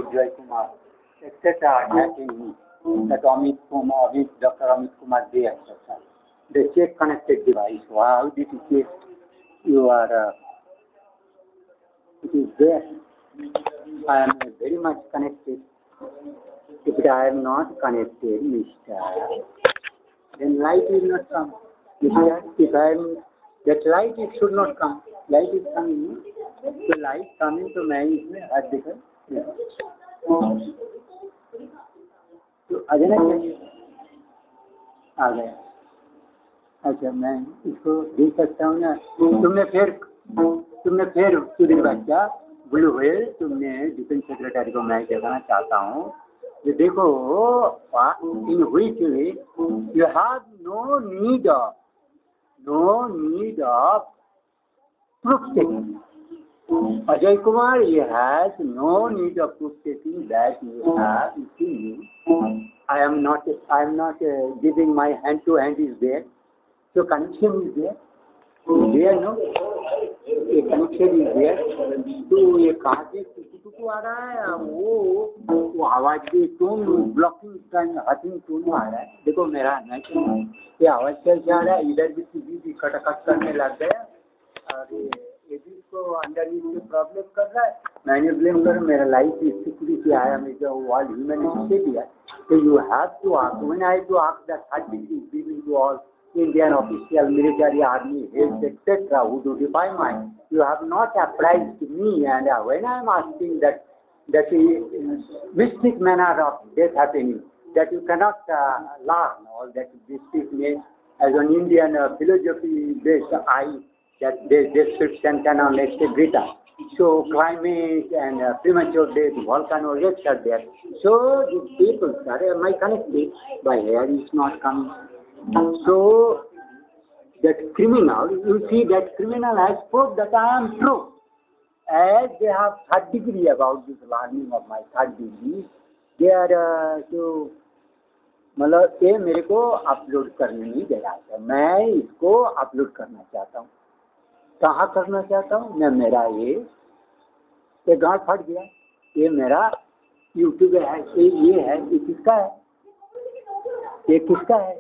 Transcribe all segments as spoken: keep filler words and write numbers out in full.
Joy Kumar, et cetera attacking me. That Amit Kumar, Amit, Doctor Amit Kumar, they et cetera. They check connected device. How did you check you are? Uh, it is there. I am very much connected. If I am not connected, Mister, then light will not come. Mister, if I am that light, it should not come. Light is coming. So light coming to मैं इसमें हाथ देकर तो आ जाना चाहिए आ गया अच्छा मैं इसको देख सकता हूँ ना तुमने फिर तुमने फिर सुधीर बच्चा ब्लू व्हेल तुमने डिफेंस सेक्रेटरी को मैं दिखाना चाहता हूँ ये देखो in which you have no need of no need of proof taking. Ajay Kumar, he has no need of proof taking that you have seen me. I am not, I am not uh, giving my hand to hand is there. So connection is there. There no, a connection is there. तो ये कहाँ से टुकु आ रहा है वो वो आवाज के टोन ब्लॉकिंग का हथिंग टोन आ रहा है देखो मेरा नहीं ये आवाज कैसे आ रहा है इधर भी सीधी भी कटकट करने लग गया और ये भी को अंदर ही प्रॉब्लम कर रहा है मैंने ब्लेम कर मेरा लाइफ सिक्योरिटी आया मैं जो वर्ल्ड ह्यूमैनिटी से दिया तो you have to ask when I to ask that third degree giving to all Indian official military army heads et cetera who do defy mine. You have not apprised me, and uh, when I am asking that that uh, mystic manner of death happening, that you cannot uh, learn all that mystic means as an Indian uh, philosophy-based eye that this description cannot let it greater. So climate and uh, premature death, volcano erupts are there. So these people, are my connected by air is not coming. So that criminal, you see that criminal has proved that I am true. As they have third degree about this learning of my third degree, they are uh, so मतलब ये मेरे को upload करने नहीं दे रहा है मैं इसको अपलोड करना चाहता हूँ कहाँ करना चाहता हूँ मैं मेरा ये ये गांठ फट गया ये मेरा यूट्यूब है ये ये है ये किसका है ये किसका है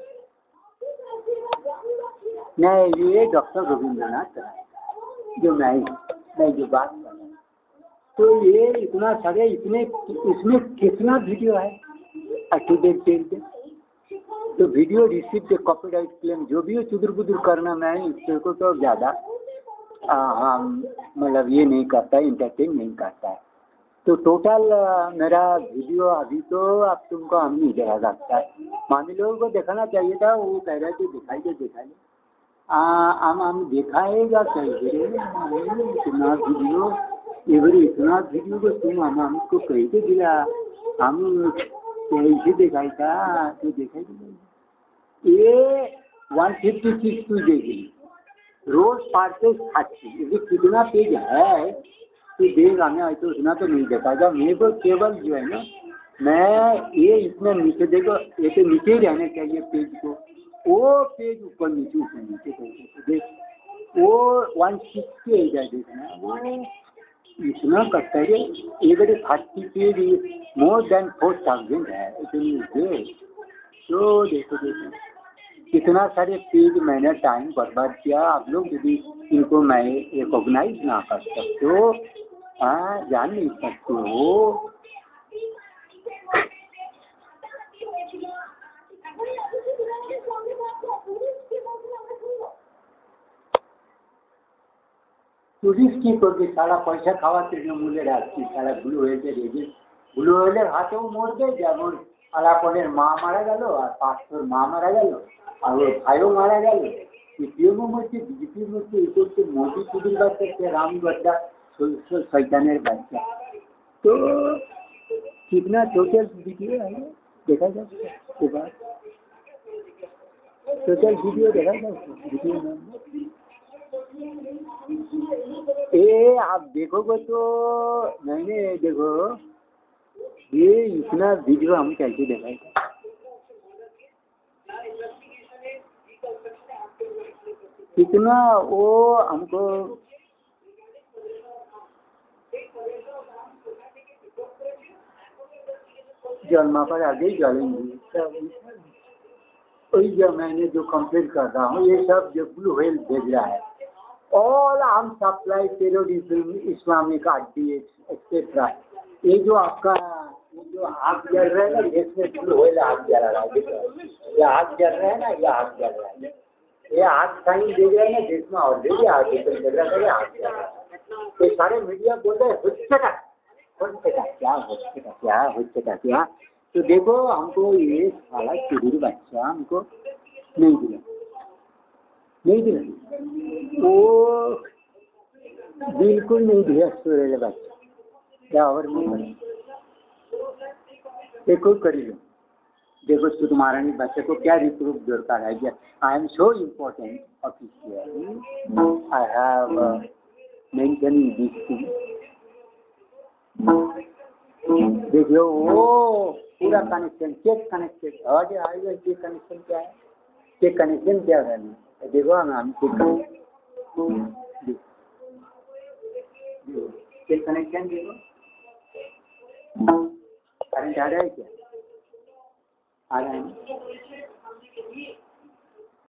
नहीं ये डॉक्टर रविंद्रनाथ जो मैं मैं जो बात कर रहा हूँ तो ये इतना सारे इतने इसमें कितना वीडियो है अटूडेट टेंट तो वीडियो रिसीव के कॉपीराइट क्लेम जो भी हो चुदुर बुदुर करना मैं इसको को तो ज़्यादा हम मतलब ये नहीं करता इंटरटेन नहीं करता है तो टोटल मेरा वीडियो अभी तो आप तुमको हम नहीं दिखा सकता है मानी लोगों को दिखाना चाहिए था वो कह रहे थे दिखाई दे दिखाई हम हम दिखाएगा कहीं इतना वीडियो एवरी इतना वीडियो को तुम हम हमको कहीं से दिला हम कैसे दिखाई था तो दिखाई दे ये वन फिफ्टी सिक्स टू देगी रोज पार्सेस थर्टी ये कितना पेज है कि देख हमें ऐसे उतना तो नहीं दिखाएगा मेरे को केवल जो है ना मैं ये इसमें नीचे देखो ये तो नीचे ही रहने चाहिए पेज को वो पेज ऊपर नीचे ऊपर नीचे करके देख वो वन सिक्सटी हो जाए देखना वो इतना करता है every thirty page more than four thousand है इतनी देख तो देखो देखो कितना सारे पेज मैंने टाइम बर्बाद किया आप लोग यदि इनको मैं रिकॉग्नाइज ना कर सकते हो हाँ जान नहीं सकते हो टूरिस्ट की करके सारा पैसा खावा तृणमूलेर আসছি সারা ব্লু হয়েছে রেজে ব্লু হলের হাতেও মরবে যেমন আলাপনের মা মারা গেল আর পাঁচশোর মা মারা গেল আর ওর ভাইও মারা গেল সিপিএমও মরছে বিজেপিও মরছে এই করছে মোদি চুদির বাচ্চা সে রাম গड्डा শয়তানের বাচ্চা তো कितना टोटल वीडियो है देखा जाए एक बार टोटल वीडियो देखा जाए वीडियो में ए आप देखोगे तो मैंने देखो ये इतना वीडियो हम कैसे दिखाएंगे कितना वो हमको जन्मा पर आगे जलेंगे सब। वही जो मैंने जो कंप्लेन कर रहा हूँ ये सब जो ब्लू व्हेल भेज रहा है, all arm supply terrorism Islamic idea etcetera. ये जो आपका ये जो आग जल रहा है ना, देश में ब्लू व्हेल आग जला रहा है। देखो ये आग जल रहा है ना, ये आग जल रहा है, ये आग साइन दे रहा है ना, देश में ऑलरेडी आग जल रहा है, आग जल रहा है। ये सारे मीडिया बोल रहे हैं हुच्चका हुच्चका क्या हुच्चका क्या हुच्चका क्या। तो देखो हमको ये साला चुड़ीर बच्चा हमको नहीं दिला नहीं दिला वो बिल्कुल नहीं दिया सूर्य बच्चा क्या। और नहीं देखो करी लो, देखो तो तुम्हारा नहीं बच्चे को क्या रिप्रूफ दरकार है। I am so important official, I have mentioning this thing. देखियो वो पूरा कनेक्शन चेक कनेक्टेड और आएगा। चेक कनेक्शन क्या है, चेक कनेक्शन क्या है देखो हम हम चेक चेक कनेक्शन देखो करंट आ रहा है क्या, आ रहा है।